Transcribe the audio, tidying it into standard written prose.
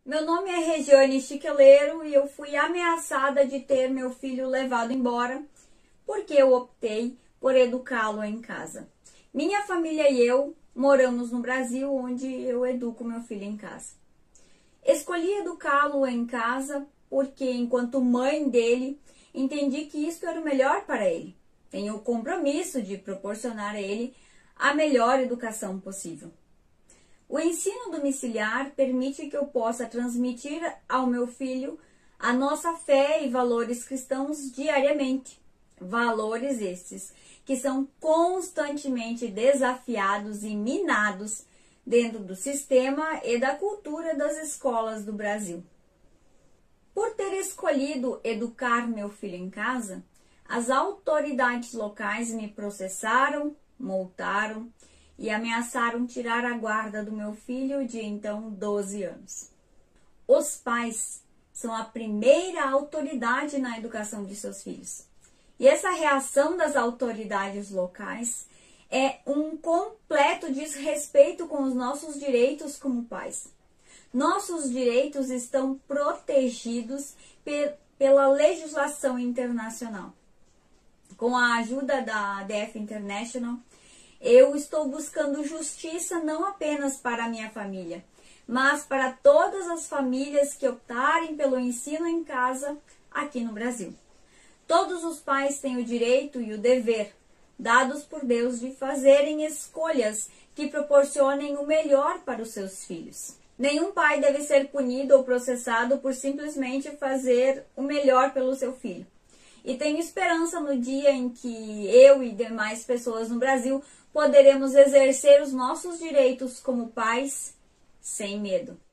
Meu nome é Regiane Chiqueleiro e eu fui ameaçada de ter meu filho levado embora porque eu optei por educá-lo em casa. Minha família e eu moramos no Brasil, onde eu educo meu filho em casa. Escolhi educá-lo em casa porque, enquanto mãe dele, entendi que isso era o melhor para ele. Tenho o compromisso de proporcionar a ele a melhor educação possível. O ensino domiciliar permite que eu possa transmitir ao meu filho a nossa fé e valores cristãos diariamente. Valores estes que são constantemente desafiados e minados dentro do sistema e da cultura das escolas do Brasil. Por ter escolhido educar meu filho em casa, as autoridades locais me processaram, multaram e ameaçaram tirar a guarda do meu filho de então 12 anos. Os pais são a primeira autoridade na educação de seus filhos. E essa reação das autoridades locais é um completo desrespeito com os nossos direitos como pais. Nossos direitos estão protegidos pela legislação internacional. Com a ajuda da ADF International, eu estou buscando justiça não apenas para a minha família, mas para todas as famílias que optarem pelo ensino em casa aqui no Brasil. Todos os pais têm o direito e o dever, dados por Deus, de fazerem escolhas que proporcionem o melhor para os seus filhos. Nenhum pai deve ser punido ou processado por simplesmente fazer o melhor pelo seu filho. E tenho esperança no dia em que eu e demais pessoas no Brasil poderemos exercer os nossos direitos como pais sem medo.